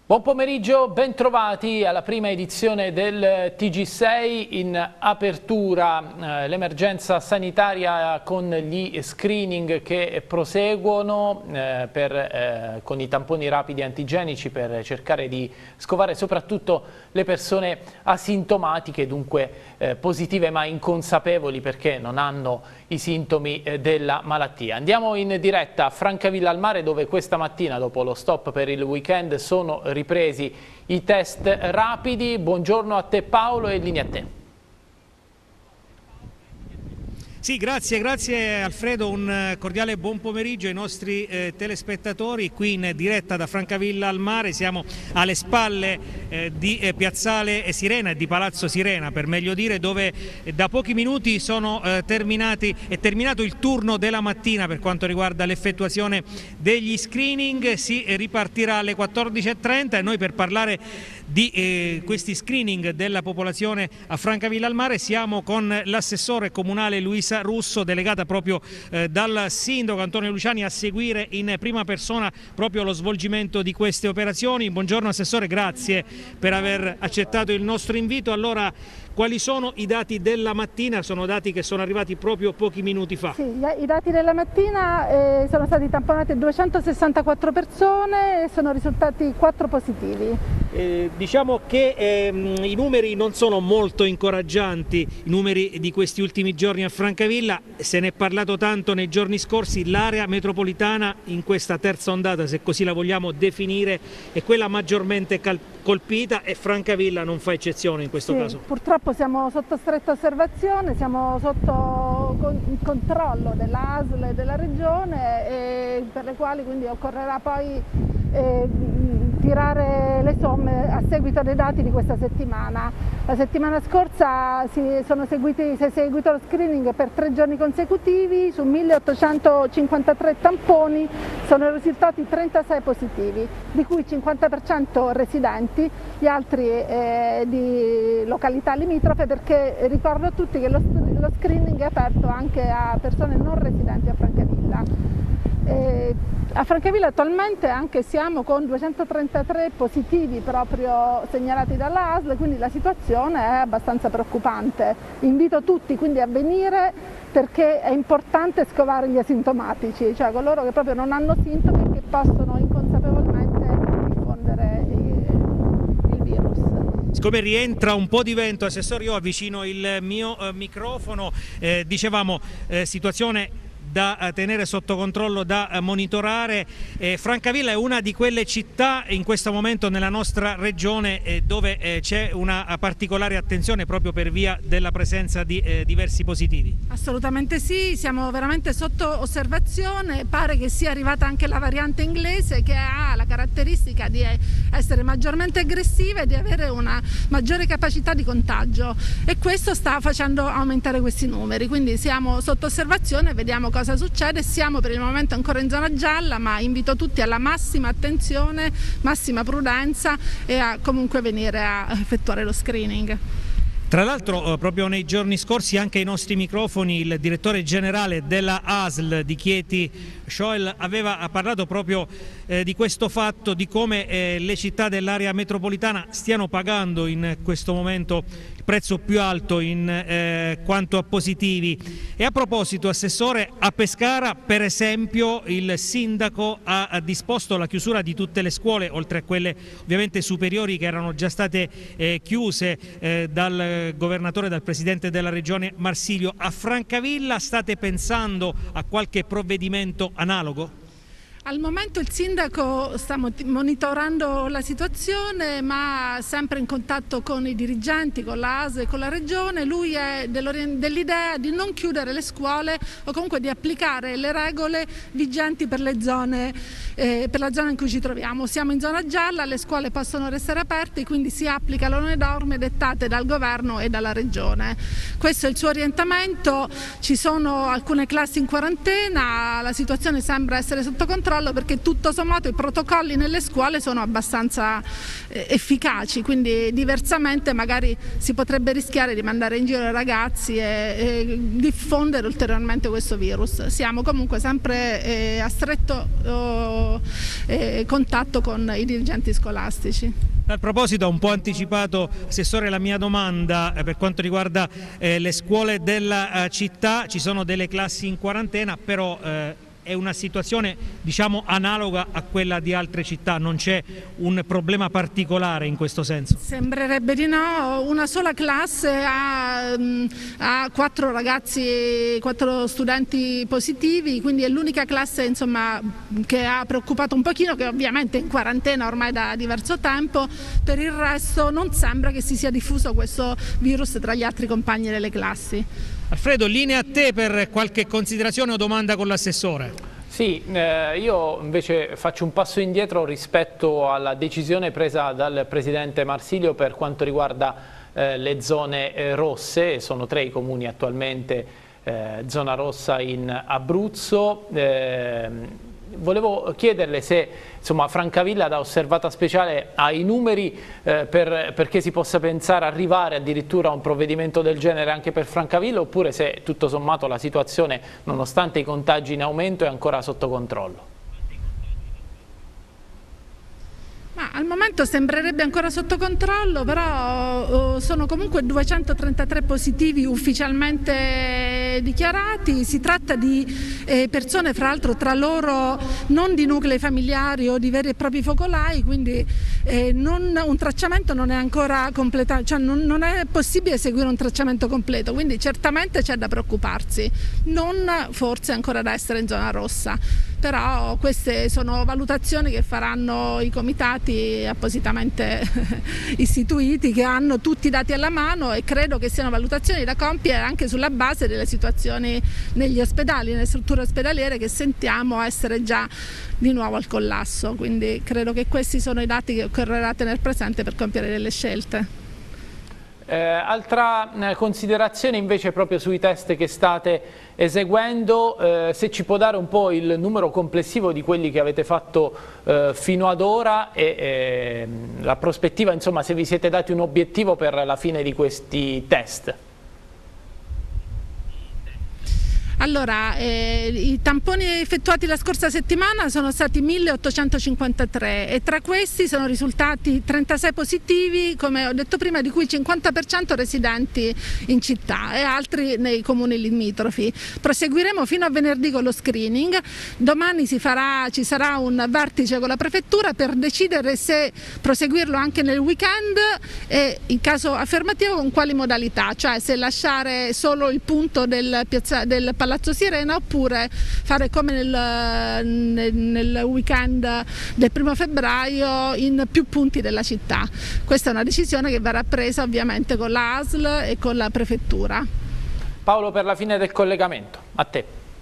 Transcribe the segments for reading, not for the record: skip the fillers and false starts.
Buon pomeriggio, bentrovati alla prima edizione del TG6. In apertura l'emergenza sanitaria con gli screening che proseguono con i tamponi rapidi antigenici per cercare di scovare soprattutto le persone asintomatiche, dunque positive ma inconsapevoli perché non hanno i sintomi della malattia. Andiamo in diretta a Francavilla al Mare, dove questa mattina, dopo lo stop per il weekend, sono ripresi i test rapidi. Buongiorno a te Paolo e linea a te. Sì, grazie Alfredo, un cordiale buon pomeriggio ai nostri telespettatori qui in diretta da Francavilla al Mare. Siamo alle spalle di Piazzale Sirena e di Palazzo Sirena, per meglio dire, dove da pochi minuti è terminato il turno della mattina per quanto riguarda l'effettuazione degli screening. Si ripartirà alle 14:30 e noi, per parlare di questi screening della popolazione a Francavilla al Mare, siamo con l'assessore comunale Luisa Russo, delegata proprio dal sindaco Antonio Luciani a seguire in prima persona proprio lo svolgimento di queste operazioni. Buongiorno assessore, grazie per aver accettato il nostro invito. Allora, quali sono i dati della mattina? Sono dati che sono arrivati proprio pochi minuti fa. Sì, i dati della mattina sono stati tamponate 264 persone e sono risultati 4 positivi. Diciamo che i numeri non sono molto incoraggianti, i numeri di questi ultimi giorni a Francavilla. Se ne è parlato tanto nei giorni scorsi. L'area metropolitana in questa terza ondata, se così la vogliamo definire, è quella maggiormente colpita e Francavilla non fa eccezione in questo caso. Purtroppo siamo sotto stretta osservazione, siamo sotto controllo dell'ASL e della Regione, per le quali quindi occorrerà poi tirare le somme a seguito dei dati di questa settimana. La settimana scorsa si è seguito lo screening per 3 giorni consecutivi. Su 1853 tamponi sono risultati 36 positivi, di cui 50% residenti, gli altri di località limitrofe, perché ricordo a tutti che lo screening è aperto anche a persone non residenti a Francavilla. A Francavilla attualmente anche siamo con 233 positivi proprio segnalati dalla ASL, quindi la situazione è abbastanza preoccupante. Invito tutti quindi a venire, perché è importante scovare gli asintomatici, cioè coloro che proprio non hanno sintomi e che possono inconsapevolmente diffondere il virus. Siccome rientra un po' di vento, assessore, io avvicino il mio microfono. Dicevamo, situazione da tenere sotto controllo, da monitorare. Francavilla è una di quelle città in questo momento nella nostra regione dove c'è una particolare attenzione proprio per via della presenza di diversi positivi. Assolutamente sì, siamo veramente sotto osservazione. Pare che sia arrivata anche la variante inglese, che ha la caratteristica di essere maggiormente aggressiva e di avere una maggiore capacità di contagio, e questo sta facendo aumentare questi numeri, quindi siamo sotto osservazione, vediamo cosa succede. Siamo per il momento ancora in zona gialla, ma invito tutti alla massima attenzione, massima prudenza e a comunque venire a effettuare lo screening. Tra l'altro proprio nei giorni scorsi anche ai nostri microfoni il direttore generale della ASL di Chieti, Schoel, aveva parlato proprio di questo fatto, di come le città dell'area metropolitana stiano pagando in questo momento il prezzo più alto in quanto a positivi. E a proposito, assessore, a Pescara per esempio il sindaco ha disposto la chiusura di tutte le scuole, oltre a quelle ovviamente superiori che erano già state chiuse dal governatore, dal presidente della regione Marsilio. A Francavilla state pensando a qualche provvedimento analogo? Al momento il sindaco sta monitorando la situazione, ma sempre in contatto con i dirigenti, con la ASL e con la regione. Lui è dell'idea di non chiudere le scuole o comunque di applicare le regole vigenti per le zone, per la zona in cui ci troviamo. Siamo in zona gialla, le scuole possono restare aperte, quindi si applicano le norme dettate dal governo e dalla regione. Questo è il suo orientamento. Ci sono alcune classi in quarantena, la situazione sembra essere sotto controllo, controllo, perché tutto sommato i protocolli nelle scuole sono abbastanza efficaci, quindi diversamente magari si potrebbe rischiare di mandare in giro i ragazzi e diffondere ulteriormente questo virus. Siamo comunque sempre a stretto contatto con i dirigenti scolastici. A proposito, ho un po' anticipato, Assessore, la mia domanda per quanto riguarda le scuole della città. Ci sono delle classi in quarantena, però è una situazione, diciamo, analoga a quella di altre città, non c'è un problema particolare in questo senso? Sembrerebbe di no, una sola classe ha 4 ragazzi, 4 studenti positivi, quindi è l'unica classe, insomma, che ha preoccupato un pochino, che ovviamente è in quarantena ormai da diverso tempo. Per il resto non sembra che si sia diffuso questo virus tra gli altri compagni delle classi. Alfredo, linea a te per qualche considerazione o domanda con l'assessore. Sì, io invece faccio un passo indietro rispetto alla decisione presa dal Presidente Marsilio per quanto riguarda le zone rosse. Sono 3 i comuni attualmente zona rossa in Abruzzo. Volevo chiederle se, insomma, Francavilla da osservata speciale ha i numeri perché si possa pensare arrivare addirittura a un provvedimento del genere anche per Francavilla, oppure se tutto sommato la situazione, nonostante i contagi in aumento, è ancora sotto controllo. Ma al momento sembrerebbe ancora sotto controllo, però sono comunque 233 positivi ufficialmente dichiarati. Si tratta di persone, fra l'altro, tra loro non di nuclei familiari o di veri e propri focolai, quindi un tracciamento non è ancora completato, cioè non è possibile eseguire un tracciamento completo, quindi certamente c'è da preoccuparsi, non forse ancora da essere in zona rossa. Però queste sono valutazioni che faranno i comitati appositamente istituiti, che hanno tutti i dati alla mano, e credo che siano valutazioni da compiere anche sulla base delle situazioni negli ospedali, nelle strutture ospedaliere, che sentiamo essere già di nuovo al collasso. Quindi credo che questi sono i dati che occorrerà tenere presente per compiere delle scelte. Altra considerazione invece proprio sui test che state eseguendo, se ci può dare un po' il numero complessivo di quelli che avete fatto fino ad ora e la prospettiva, insomma, se vi siete dati un obiettivo per la fine di questi test. Allora, i tamponi effettuati la scorsa settimana sono stati 1853 e tra questi sono risultati 36 positivi, come ho detto prima, di cui il 50% residenti in città e altri nei comuni limitrofi. Proseguiremo fino a venerdì con lo screening. Domani ci sarà un vertice con la prefettura per decidere se proseguirlo anche nel weekend e, in caso affermativo, con quali modalità, cioè se lasciare solo il punto del Palazzo Sirena oppure fare come nel weekend del 1° febbraio in più punti della città. Questa è una decisione che verrà presa ovviamente con la ASL e con la prefettura. Paolo, per la fine del collegamento, a te.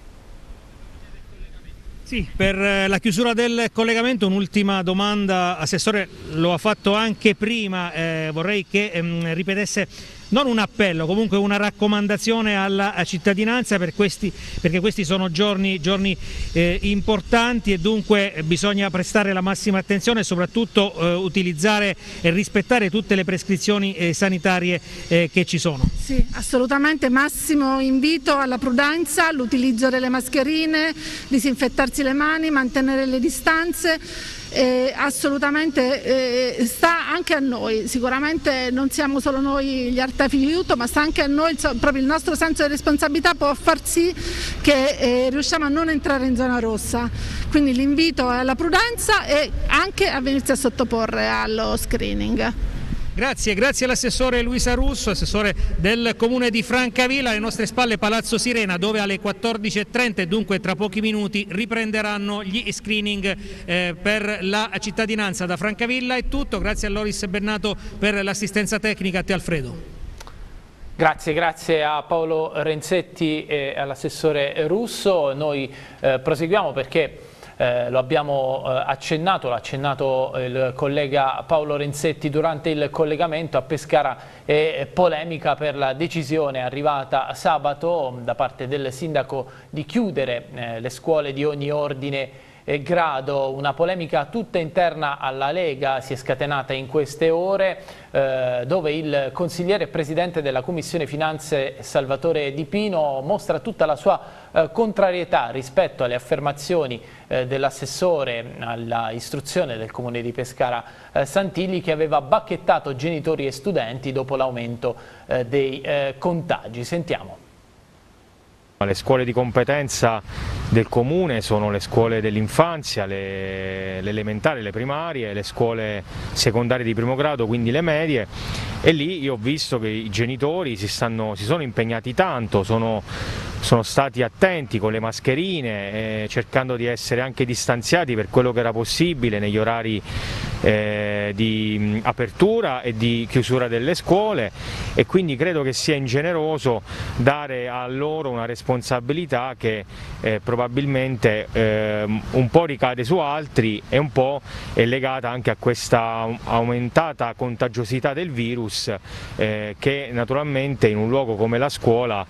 Sì, per la chiusura del collegamento un'ultima domanda, Assessore, lo ha fatto anche prima, vorrei che ripetesse non un appello, comunque una raccomandazione alla cittadinanza, perché questi sono giorni importanti e dunque bisogna prestare la massima attenzione e soprattutto utilizzare e rispettare tutte le prescrizioni sanitarie che ci sono. Sì, assolutamente, massimo invito alla prudenza, all'utilizzo delle mascherine, disinfettarsi le mani, mantenere le distanze. Assolutamente sta anche a noi, sicuramente non siamo solo noi gli artefici di tutto, ma sta anche a noi, proprio il nostro senso di responsabilità può far sì che riusciamo a non entrare in zona rossa, quindi l'invito è alla prudenza e anche a venirsi a sottoporre allo screening. Grazie all'assessore Luisa Russo, assessore del comune di Francavilla. Alle nostre spalle Palazzo Sirena, dove alle 14:30 e dunque tra pochi minuti riprenderanno gli screening per la cittadinanza. Da Francavilla è tutto, grazie a Loris Bennato per l'assistenza tecnica, a te Alfredo. Grazie a Paolo Renzetti e all'assessore Russo. Noi proseguiamo perché lo abbiamo accennato, l'ha accennato il collega Paolo Renzetti durante il collegamento. A Pescara è polemica per la decisione arrivata sabato da parte del sindaco di chiudere le scuole di ogni ordine grado. Una polemica tutta interna alla Lega si è scatenata in queste ore, dove il consigliere e presidente della Commissione Finanze Salvatore Di Pino mostra tutta la sua contrarietà rispetto alle affermazioni dell'assessore alla istruzione del comune di Pescara Santilli, che aveva bacchettato genitori e studenti dopo l'aumento dei contagi. Sentiamo. Le scuole di competenza del comune sono le scuole dell'infanzia, le elementari, le primarie, le scuole secondarie di primo grado, quindi le medie, e lì io ho visto che i genitori si sono impegnati tanto, sono stati attenti con le mascherine, cercando di essere anche distanziati per quello che era possibile negli orari di apertura e di chiusura delle scuole, e quindi credo che sia ingeneroso dare a loro una responsabilità che probabilmente un po' ricade su altri e un po' è legata anche a questa aumentata contagiosità del virus, che naturalmente in un luogo come la scuola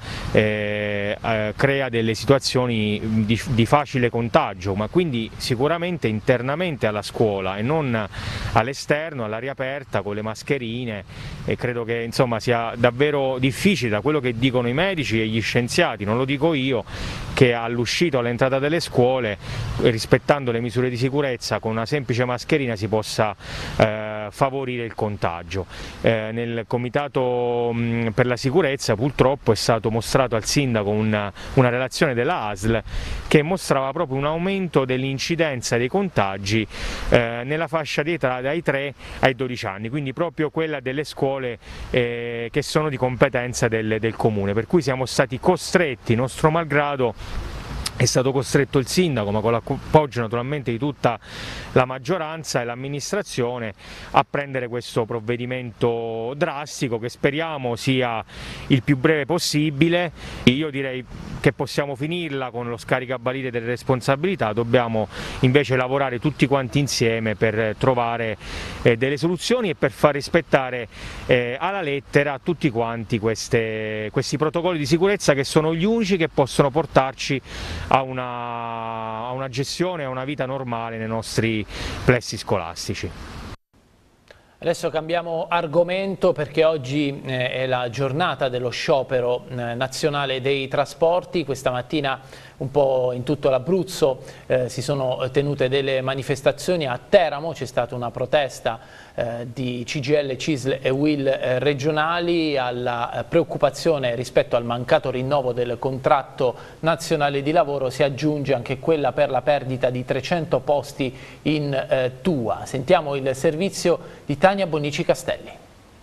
crea delle situazioni di facile contagio, ma quindi sicuramente internamente alla scuola e non all'esterno, all'aria aperta con le mascherine, e credo che insomma sia davvero difficile, da quello che dicono i medici e gli scienziati, non lo dico io, che all'uscita o all'entrata delle scuole, rispettando le misure di sicurezza, con una semplice mascherina si possa favorire il contagio. Nel comitato per la sicurezza purtroppo è stato mostrato al sindaco una relazione della ASL che mostrava proprio un aumento dell'incidenza dei contagi nella fascia di età dai 3 ai 12 anni, quindi proprio quella delle scuole che sono di competenza del comune, per cui siamo stati costretti, nostro malgrado, è stato costretto il sindaco, ma con l'appoggio naturalmente di tutta la maggioranza e l'amministrazione, a prendere questo provvedimento drastico che speriamo sia il più breve possibile. Io direi che possiamo finirla con lo scaricabarile delle responsabilità, dobbiamo invece lavorare tutti quanti insieme per trovare delle soluzioni e per far rispettare alla lettera tutti quanti questi protocolli di sicurezza, che sono gli unici che possono portarci a una gestione, a una vita normale nei nostri plessi scolastici. Adesso cambiamo argomento, perché oggi è la giornata dello sciopero nazionale dei trasporti. Questa mattina un po' in tutto l'Abruzzo si sono tenute delle manifestazioni. A Teramo c'è stata una protesta di CGIL, CISL e UIL regionali. Alla preoccupazione rispetto al mancato rinnovo del contratto nazionale di lavoro si aggiunge anche quella per la perdita di 300 posti in TUA. Sentiamo il servizio di Tania Bonici Castelli.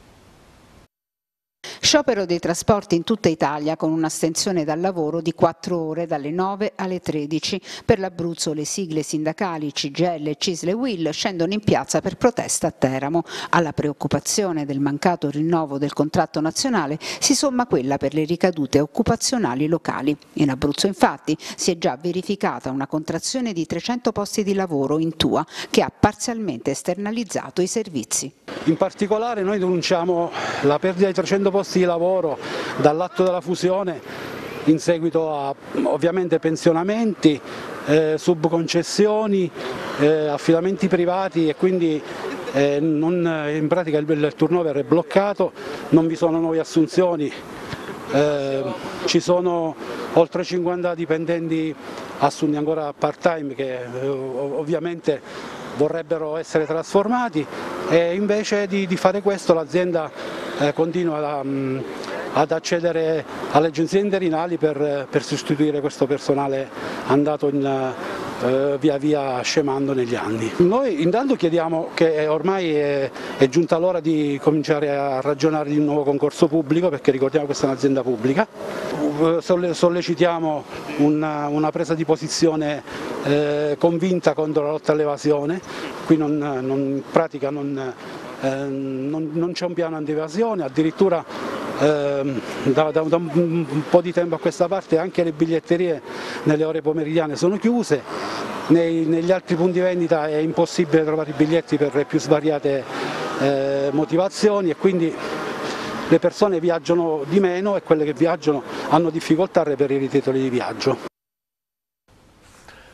Sciopero dei trasporti in tutta Italia, con un'astensione dal lavoro di 4 ore dalle 9 alle 13. Per l'Abruzzo le sigle sindacali CGIL, CISL e UIL scendono in piazza per protesta a Teramo. Alla preoccupazione del mancato rinnovo del contratto nazionale si somma quella per le ricadute occupazionali locali. In Abruzzo infatti si è già verificata una contrazione di 300 posti di lavoro in TUA, che ha parzialmente esternalizzato i servizi. In particolare noi denunciamo la perdita di 300 posti di lavoro dall'atto della fusione, in seguito a ovviamente pensionamenti, subconcessioni, affidamenti privati, e quindi in pratica il turnover è bloccato, non vi sono nuove assunzioni, ci sono oltre 50 dipendenti assunti ancora part time che ovviamente vorrebbero essere trasformati, e invece di fare questo l'azienda continua ad accedere alle agenzie interinali per sostituire questo personale andato via via scemando negli anni. Noi intanto chiediamo che ormai è giunta l'ora di cominciare a ragionare di un nuovo concorso pubblico, perché ricordiamo che questa è un'azienda pubblica. Sollecitiamo una presa di posizione convinta contro la lotta all'evasione. Qui in pratica non c'è un piano anti-evasione, addirittura da un po' di tempo a questa parte anche le biglietterie nelle ore pomeridiane sono chiuse, negli altri punti vendita è impossibile trovare i biglietti per le più svariate motivazioni, e quindi le persone viaggiano di meno e quelle che viaggiano hanno difficoltà a reperire i titoli di viaggio.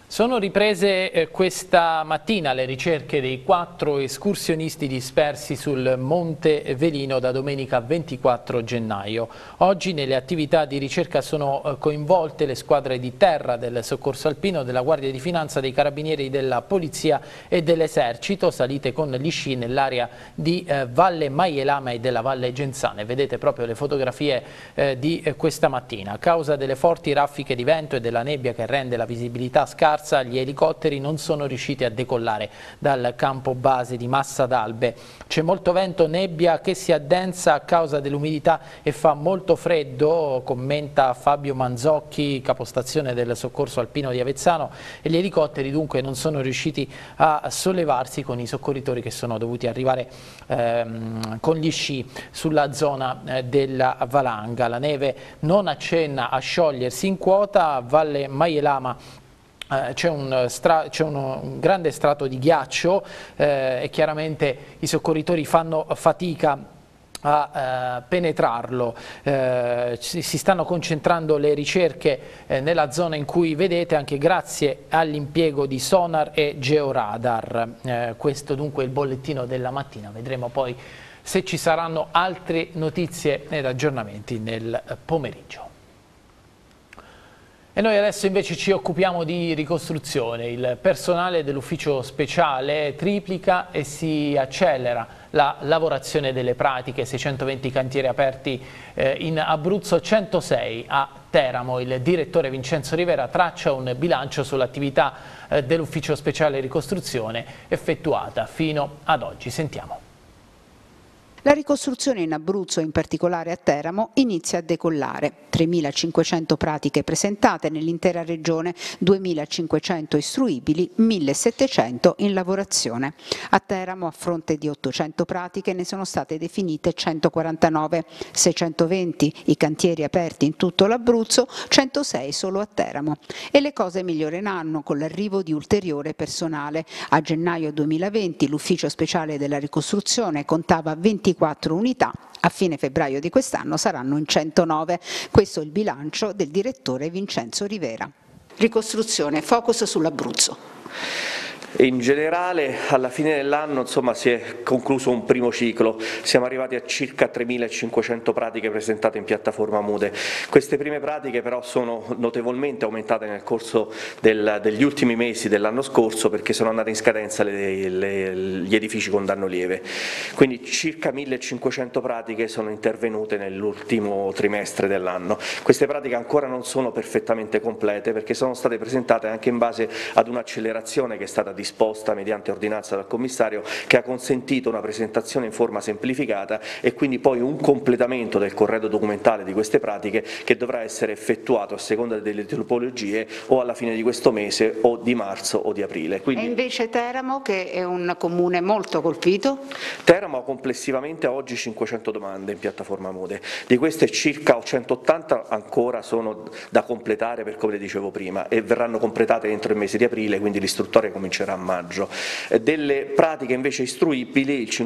Sono riprese questa mattina le ricerche dei 4 escursionisti dispersi sul Monte Velino da domenica 24 gennaio. Oggi nelle attività di ricerca sono coinvolte le squadre di terra del Soccorso Alpino, della Guardia di Finanza, dei Carabinieri, della Polizia e dell'Esercito, salite con gli sci nell'area di Valle Maielama e della Valle Genzane. Vedete proprio le fotografie di questa mattina. A causa delle forti raffiche di vento e della nebbia che rende la visibilità scarsa, gli elicotteri non sono riusciti a decollare dal campo base di Massa d'Albe. C'è molto vento, nebbia che si addensa a causa dell'umidità e fa molto freddo, commenta Fabio Manzocchi, capostazione del Soccorso Alpino di Avezzano, e gli elicotteri dunque non sono riusciti a sollevarsi con i soccorritori che sono dovuti arrivare con gli sci sulla zona della valanga. La neve non accenna a sciogliersi in quota. A Valle Maielama c'è un grande strato di ghiaccio e chiaramente i soccorritori fanno fatica a penetrarlo. Si stanno concentrando le ricerche nella zona in cui vedete, anche grazie all'impiego di sonar e georadar. Questo dunque è il bollettino della mattina. Vedremo poi se ci saranno altre notizie ed aggiornamenti nel pomeriggio. E noi adesso invece ci occupiamo di ricostruzione. Il personale dell'ufficio speciale triplica e si accelera la lavorazione delle pratiche. 620 cantieri aperti in Abruzzo, 106 a Teramo. Il direttore Vincenzo Rivera traccia un bilancio sull'attività dell'ufficio speciale ricostruzione effettuata fino ad oggi. Sentiamo. La ricostruzione in Abruzzo, in particolare a Teramo, inizia a decollare. 3.500 pratiche presentate nell'intera regione, 2.500 istruibili, 1.700 in lavorazione. A Teramo, a fronte di 800 pratiche, ne sono state definite 149, 620 i cantieri aperti in tutto l'Abruzzo, 106 solo a Teramo. E le cose miglioreranno con l'arrivo di ulteriore personale. A gennaio 2020 l'ufficio speciale della ricostruzione contava 24 unità, a fine febbraio di quest'anno saranno in 109. Questo è il bilancio del direttore Vincenzo Rivera. Ricostruzione, focus sull'Abruzzo. In generale alla fine dell'anno si è concluso un primo ciclo, siamo arrivati a circa 3.500 pratiche presentate in piattaforma Mude. Queste prime pratiche però sono notevolmente aumentate nel corso degli ultimi mesi dell'anno scorso, perché sono andate in scadenza gli edifici con danno lieve, quindi circa 1.500 pratiche sono intervenute nell'ultimo trimestre dell'anno. Queste pratiche ancora non sono perfettamente complete perché sono state presentate anche in base ad un'accelerazione che è stata disposta mediante ordinanza dal commissario, che ha consentito una presentazione in forma semplificata e quindi poi un completamento del corredo documentale di queste pratiche che dovrà essere effettuato a seconda delle tipologie o alla fine di questo mese o di marzo o di aprile. Quindi, e invece Teramo, che è un comune molto colpito? Teramo ha complessivamente oggi 500 domande in piattaforma Mude, di queste circa 180 ancora sono da completare, per come le dicevo prima, e verranno completate entro il mese di aprile, quindi l'istruttoria comincerà a maggio. Delle pratiche invece istruibili il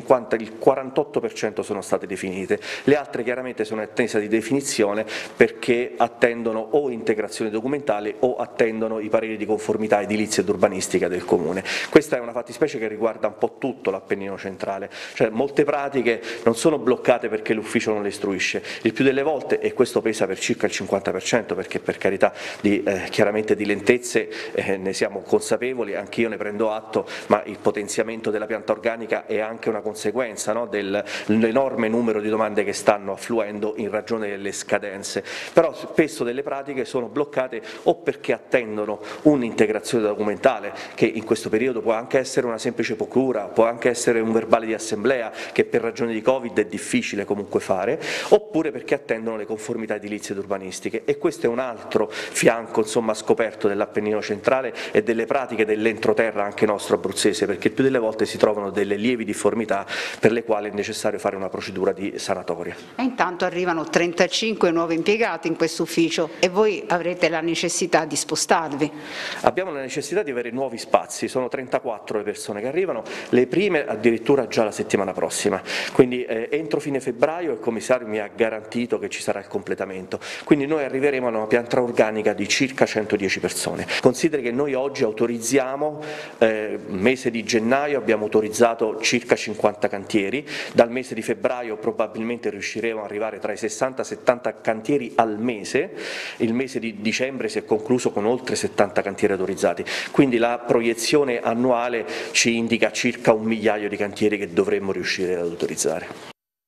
48% sono state definite, le altre chiaramente sono in attesa di definizione perché attendono o integrazione documentale o attendono i pareri di conformità edilizia ed urbanistica del Comune. Questa è una fattispecie che riguarda un po' tutto l'Appennino centrale, cioè molte pratiche non sono bloccate perché l'ufficio non le istruisce, il più delle volte, e questo pesa per circa il 50%, perché per carità chiaramente di lentezze ne siamo consapevoli, anch'io ne prendo atto, ma il potenziamento della pianta organica è anche una conseguenza dell'enorme numero di domande che stanno affluendo in ragione delle scadenze, però spesso delle pratiche sono bloccate o perché attendono un'integrazione documentale, che in questo periodo può anche essere una semplice procura, può anche essere un verbale di assemblea che per ragioni di Covid è difficile comunque fare, oppure perché attendono le conformità edilizie ed urbanistiche, e questo è un altro fianco scoperto dell'Appennino centrale e delle pratiche dell'entroterra anche nostro abruzzese, perché più delle volte si trovano delle lievi difformità per le quali è necessario fare una procedura di sanatoria. E intanto arrivano 35 nuovi impiegati in questo ufficio e voi avrete la necessità di spostarvi? Abbiamo la necessità di avere nuovi spazi, sono 34 le persone che arrivano, le prime addirittura già la settimana prossima, quindi entro fine febbraio il commissario mi ha garantito che ci sarà il completamento, quindi noi arriveremo a una pianta organica di circa 110 persone. Consideri che noi oggi autorizziamo, mese di gennaio abbiamo autorizzato circa 50 cantieri, dal mese di febbraio probabilmente riusciremo ad arrivare tra i 60 e 70 cantieri al mese, il mese di dicembre si è concluso con oltre 70 cantieri autorizzati, quindi la proiezione annuale ci indica circa 1 migliaio di cantieri che dovremmo riuscire ad autorizzare.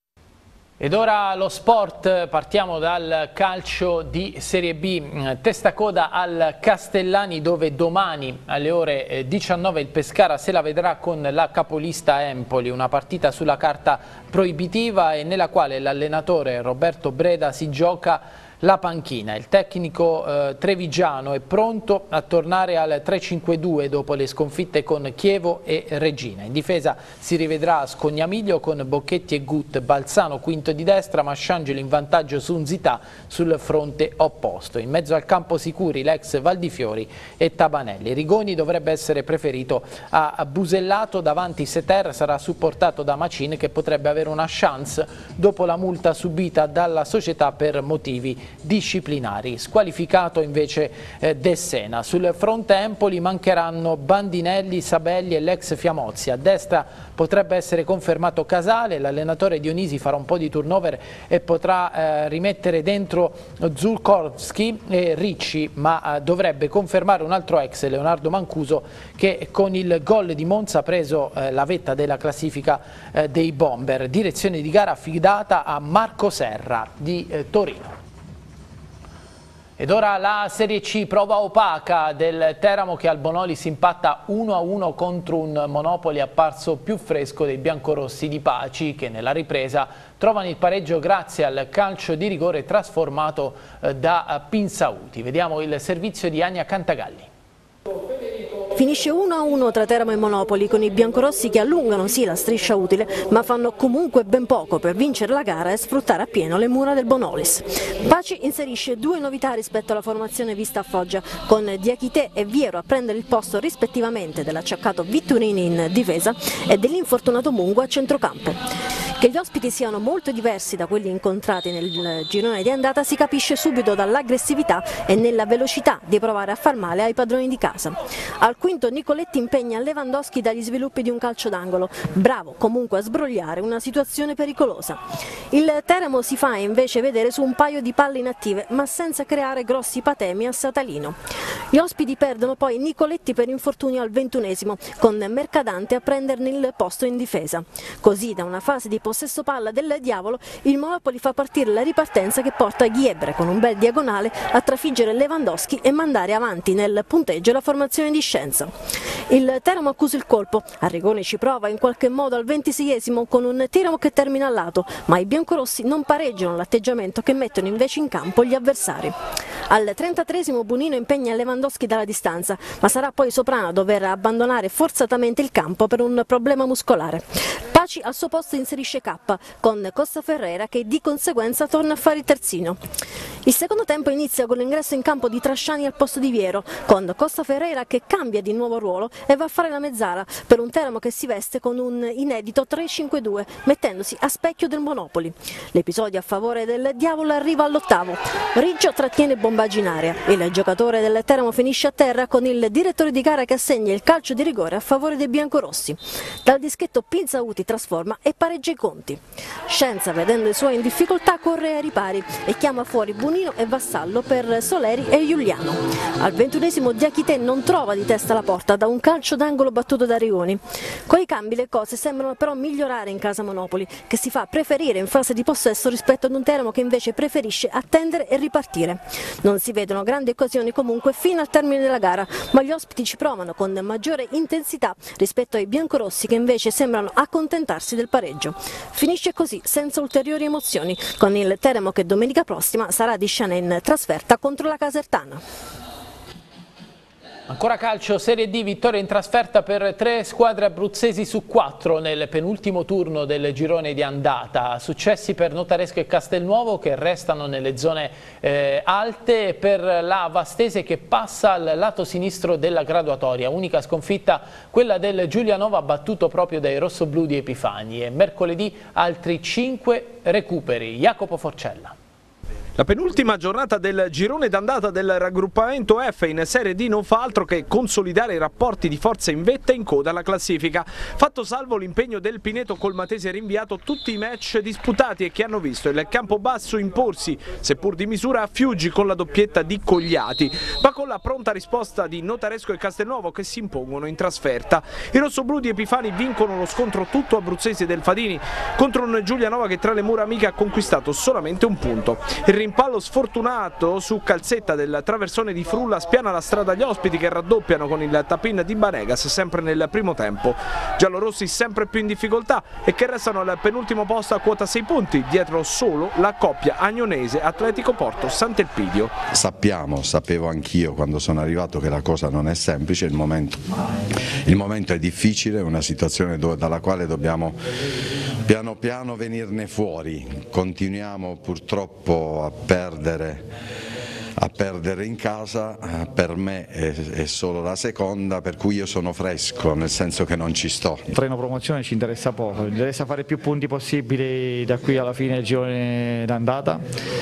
Ed ora lo sport, partiamo dal calcio di Serie B, testacoda al Castellani dove domani alle ore 19 il Pescara se la vedrà con la capolista Empoli, una partita sulla carta proibitiva e nella quale l'allenatore Roberto Breda si gioca la panchina. Il tecnico trevigiano è pronto a tornare al 3-5-2 dopo le sconfitte con Chievo e Regina. In difesa si rivedrà Scognamiglio con Bocchetti e Gut, Balzano quinto di destra, Masciangelo in vantaggio su Nzità sul fronte opposto. In mezzo al campo sicuri l'ex Valdifiori e Tabanelli. Rigoni dovrebbe essere preferito a Busellato, davanti Seter sarà supportato da Macin che potrebbe avere una chance dopo la multa subita dalla società per motivi disciplinari. Squalificato invece De Sena. Sul fronte Empoli mancheranno Bandinelli, Sabelli e l'ex Fiamozzi. A destra potrebbe essere confermato Casale, l'allenatore Dionisi farà un po' di turnover e potrà rimettere dentro Zulkowski e Ricci, ma dovrebbe confermare un altro ex, Leonardo Mancuso, che con il gol di Monza ha preso la vetta della classifica dei Bomber. Direzione di gara affidata a Marco Serra di Torino. Ed ora la Serie C, prova opaca del Teramo che al Bonolis impatta 1-1 contro un Monopoli apparso più fresco dei biancorossi di Paci che nella ripresa trovano il pareggio grazie al calcio di rigore trasformato da Pinsauti. Vediamo il servizio di Ania Cantagalli. Finisce 1-1 tra Teramo e Monopoli, con i biancorossi che allungano sì la striscia utile, ma fanno comunque ben poco per vincere la gara e sfruttare appieno le mura del Bonolis. Paci inserisce 2 novità rispetto alla formazione vista a Foggia, con Diachité e Viero a prendere il posto rispettivamente dell'acciaccato Vitturini in difesa e dell'infortunato Mungo a centrocampo. Che gli ospiti siano molto diversi da quelli incontrati nel girone di andata si capisce subito dall'aggressività e nella velocità di provare a far male ai padroni di casa. Al quinto Nicoletti impegna Lewandowski dagli sviluppi di un calcio d'angolo, bravo comunque a sbrogliare una situazione pericolosa. Il Teramo si fa invece vedere su un paio di palle inattive, ma senza creare grossi patemi a Satalino. Gli ospiti perdono poi Nicoletti per infortunio al 21esimo, con Mercadante a prenderne il posto in difesa. Così da una fase di possesso palla del Diavolo il Monopoli fa partire la ripartenza che porta Ghiebre con un bel diagonale a trafiggere Lewandowski e mandare avanti nel punteggio la formazione di Scienza. Il Teramo accusa il colpo, Arrigoni ci prova in qualche modo al 26esimo con un tiro che termina al lato, ma i biancorossi non pareggiano l'atteggiamento che mettono invece in campo gli avversari. Al 33esimo Bonino impegna Lewandowski dalla distanza, ma sarà poi Soprano a dover abbandonare forzatamente il campo per un problema muscolare. Paci al suo posto inserisce K con Costa Ferreira che di conseguenza torna a fare il terzino. Il secondo tempo inizia con l'ingresso in campo di Trasciani al posto di Viero, con Costa Ferreira che cambia di nuovo ruolo e va a fare la mezzala per un Teramo che si veste con un inedito 3-5-2 mettendosi a specchio del Monopoli. L'episodio a favore del Diavolo arriva all'8º. Riggio trattiene Bombaggi in area. Il giocatore del Teramo finisce a terra con il direttore di gara che assegna il calcio di rigore a favore dei biancorossi. Dal dischetto Pinsauti trasforma e pareggia i conti. Scienza, vedendo i suoi in difficoltà, corre ai ripari e chiama fuori Bonino e Vassallo per Soleri e Giuliano. Al 21esimo Diachité non trova di testa la porta da un calcio d'angolo battuto da Rigoni. Con i cambi le cose sembrano però migliorare in casa Monopoli, che si fa preferire in fase di possesso rispetto ad un Teramo che invece preferisce attendere e ripartire. Non si vedono grandi occasioni comunque fino al termine della gara, ma gli ospiti ci provano con maggiore intensità rispetto ai biancorossi che invece sembrano accontentarsi del pareggio. Finisce così senza ulteriori emozioni, con il Teramo che domenica prossima sarà di scena in trasferta contro la Casertana. Ancora calcio, Serie D, vittoria in trasferta per 3 squadre abruzzesi su 4 nel penultimo turno del girone di andata. Successi per Notaresco e Castelnuovo che restano nelle zone alte, per la Vastese che passa al lato sinistro della graduatoria. Unica sconfitta quella del Giulianova battuto proprio dai rossoblù di Epifani, e mercoledì altri 5 recuperi. Jacopo Forcella. La penultima giornata del girone d'andata del raggruppamento F in Serie D non fa altro che consolidare i rapporti di forza in vetta in coda alla classifica. Fatto salvo l'impegno del Pineto Colmatese, rinviato tutti i match disputati e che hanno visto il Campobasso imporsi, seppur di misura, a Fiuggi con la doppietta di Cogliati, ma con la pronta risposta di Notaresco e Castelnuovo che si impongono in trasferta. I rossoblù di Epifani vincono lo scontro tutto abruzzese del Fadini contro un Giulianova che tra le mura amiche ha conquistato solamente un punto. Il rimpallo sfortunato su calzetta del traversone di Frulla spiana la strada agli ospiti che raddoppiano con il tap-in di Banegas sempre nel primo tempo. Giallorossi sempre più in difficoltà e che restano al penultimo posto a quota 6 punti, dietro solo la coppia agnonese Atletico Porto Sant'Elpidio. Sapevo anch'io quando sono arrivato che la cosa non è semplice, il momento è difficile, è una situazione dalla quale dobbiamo piano piano venirne fuori. Continuiamo purtroppo a perdere in casa, per me è solo la seconda, per cui io sono fresco, nel senso che non ci sto. Il treno promozione ci interessa poco, ci interessa fare più punti possibili da qui alla fine del girone d'andata,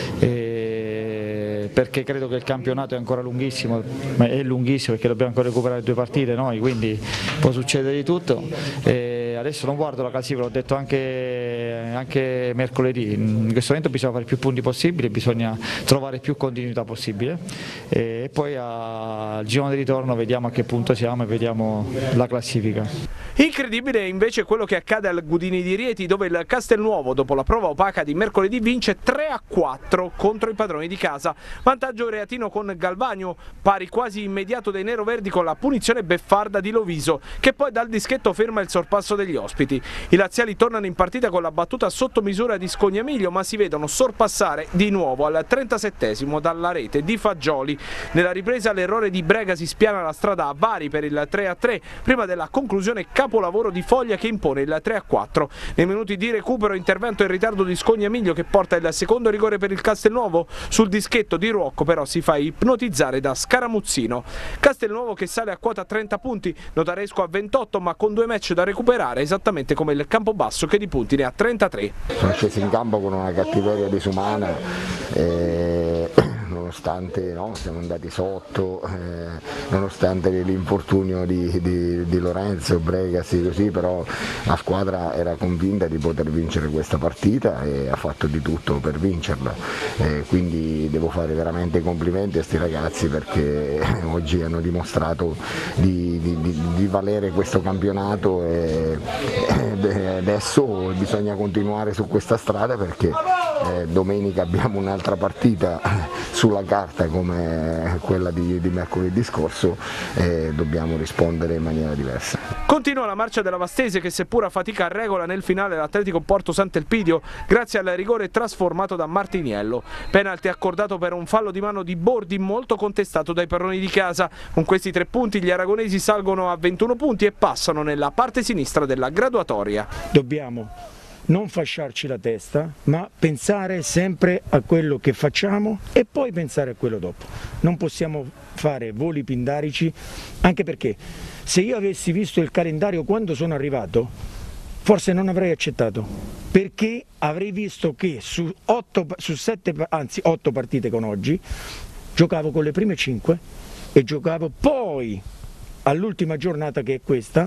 perché credo che il campionato è ancora lunghissimo, ma è lunghissimo perché dobbiamo ancora recuperare 2 partite noi, quindi può succedere di tutto. Adesso non guardo la classifica, l'ho detto anche mercoledì, in questo momento bisogna fare più punti possibili, bisogna trovare più continuità possibile e poi al girone di ritorno vediamo a che punto siamo e vediamo la classifica. Incredibile è invece quello che accade al Gudini di Rieti, dove il Castelnuovo dopo la prova opaca di mercoledì vince 3-4 contro i padroni di casa. Vantaggio reatino con Galvagno, pari quasi immediato dei neroverdi con la punizione beffarda di Loviso, che poi dal dischetto ferma il sorpasso degli ospiti. I laziali tornano in partita con la battuta sotto misura di Scognamiglio, ma si vedono sorpassare di nuovo al 37esimo dalla rete di Fagioli. Nella ripresa l'errore di Brega si spiana la strada a Bari per il 3-3, prima della conclusione capolavoro di Foglia che impone il 3-4. Nei minuti di recupero intervento in ritardo di Scognamiglio che porta il secondo rigore per il Castelnuovo. Sul dischetto di Ruocco però si fa ipnotizzare da Scaramuzzino. Castelnuovo che sale a quota 30 punti, Notaresco a 28 ma con 2 match da recuperare, esattamente come il Campobasso che di punti ne ha 33. Sono scesi in campo con una cattiveria disumana, nonostante siamo andati sotto, nonostante l'infortunio di Lorenzo, Bregasi, così, però la squadra era convinta di poter vincere questa partita e ha fatto di tutto per vincerla, quindi devo fare veramente i complimenti a questi ragazzi perché oggi hanno dimostrato di valere questo campionato e adesso bisogna continuare su questa strada perché domenica abbiamo un'altra partita sulla carta come quella di mercoledì scorso e dobbiamo rispondere in maniera diversa. Continua la marcia della Vastese che seppur a fatica regola nel finale l'Atletico Porto Sant'Elpidio grazie al rigore trasformato da Martiniello. Penalty accordato per un fallo di mano di Bordi molto contestato dai padroni di casa. Con questi 3 punti gli aragonesi salgono a 21 punti e passano nella parte sinistra della graduatoria. Dobbiamo non fasciarci la testa, ma pensare sempre a quello che facciamo e poi pensare a quello dopo. Non possiamo fare voli pindarici, anche perché se io avessi visto il calendario quando sono arrivato, forse non avrei accettato, perché avrei visto che su 8 partite con oggi, giocavo con le prime 5 e giocavo poi all'ultima giornata che è questa,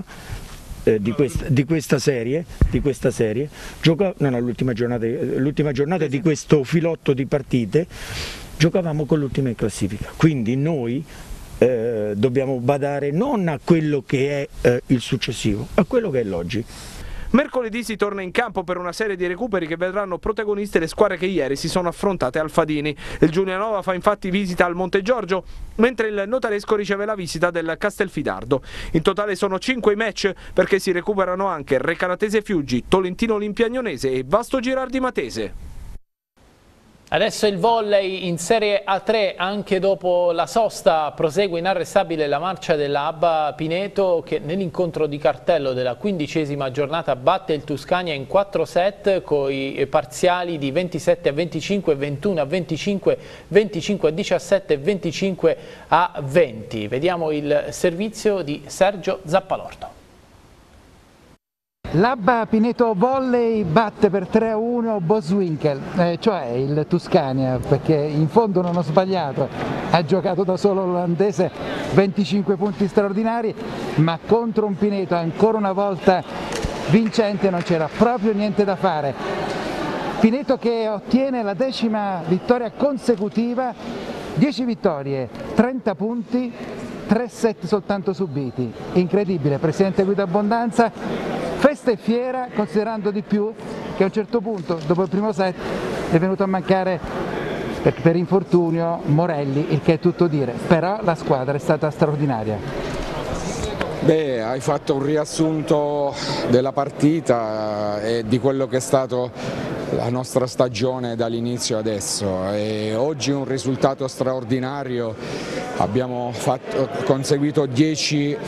di questa serie, l'ultima giornata di questo filotto di partite, giocavamo con l'ultima in classifica, quindi noi dobbiamo badare non a quello che è il successivo, a quello che è l'oggi. Mercoledì si torna in campo per una serie di recuperi che vedranno protagoniste le squadre che ieri si sono affrontate al Fadini. Il Giulianova fa infatti visita al Montegiorgio, mentre il Notaresco riceve la visita del Castelfidardo. In totale sono 5 i match perché si recuperano anche Recanatese Fiuggi, Tolentino Olimpiagnonese e Vasto Girardi Matese. Adesso il volley in Serie A3, anche dopo la sosta prosegue inarrestabile la marcia della Abba Pineto, che nell'incontro di cartello della 15ª giornata batte il Tuscania in 4 set con i parziali di 27-25, 21-25, 25-17 e 25-20. Vediamo il servizio di Sergio Zappalorto. L'Abba Pineto Volley batte per 3-1 Boswinkel, cioè il Tuscania, perché in fondo non ho sbagliato, ha giocato da solo l'olandese 25 punti straordinari, ma contro un Pineto ancora una volta vincente non c'era proprio niente da fare. Pineto che ottiene la 10ª vittoria consecutiva, 10 vittorie, 30 punti, 3 set soltanto subiti. Incredibile, presidente Guido Abbondanza. Festa e fiera, considerando di più che a un certo punto, dopo il primo set, è venuto a mancare per infortunio Morelli, il che è tutto dire, però la squadra è stata straordinaria. Beh, hai fatto un riassunto della partita e di quello che è stato la nostra stagione dall'inizio adesso, e oggi un risultato straordinario, abbiamo conseguito 10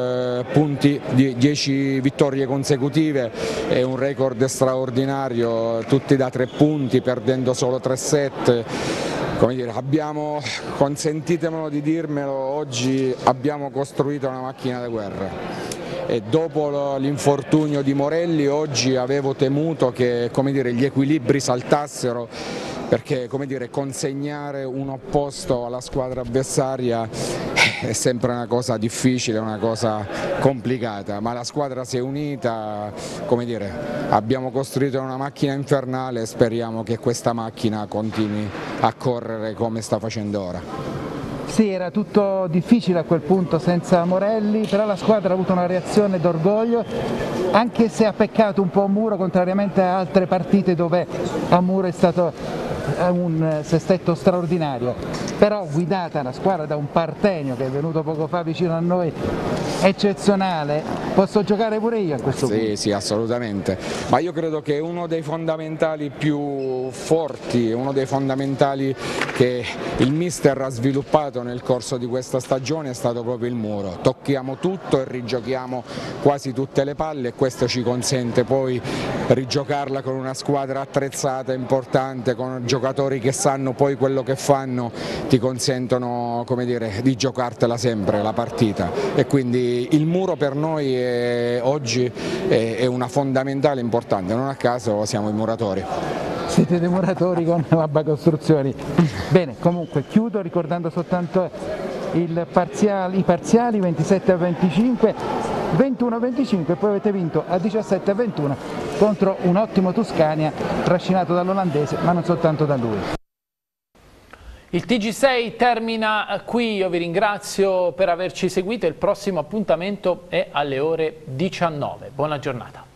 vittorie consecutive, è un record straordinario, tutti da 3 punti, perdendo solo 3 set. Come dire, consentitemelo di dirmelo, oggi abbiamo costruito una macchina da guerra. E dopo l'infortunio di Morelli oggi avevo temuto che, come dire, gli equilibri saltassero, perché, come dire, consegnare un opposto alla squadra avversaria è sempre una cosa difficile, una cosa complicata, ma la squadra si è unita, come dire, abbiamo costruito una macchina infernale e speriamo che questa macchina continui a correre come sta facendo ora. Sì, era tutto difficile a quel punto senza Morelli, però la squadra ha avuto una reazione d'orgoglio, anche se ha peccato un po' a Muro, contrariamente a altre partite dove a Muro è stato un sestetto straordinario, però guidata la squadra da un Partenio che è venuto poco fa vicino a noi, eccezionale. Posso giocare pure io a questo punto? Sì, sì, assolutamente, ma io credo che uno dei fondamentali più forti, uno dei fondamentali che il mister ha sviluppato nel corso di questa stagione è stato proprio il Muro. Tocchiamo tutto e rigiochiamo quasi tutte le palle, e questo ci consente poi rigiocarla con una squadra attrezzata, importante, con giocatori che sanno poi quello che fanno, ti consentono, come dire, di giocartela sempre la partita, e quindi il Muro per noi oggi è una fondamentale importante, non a caso siamo i muratori. Siete dei muratori con Abba Costruzioni. Bene, comunque chiudo ricordando soltanto i parziali 27-25, 21-25, e poi avete vinto a 17-21 contro un ottimo Tuscania trascinato dall'olandese, ma non soltanto da lui. Il TG6 termina qui, io vi ringrazio per averci seguito, il prossimo appuntamento è alle ore 19. Buona giornata.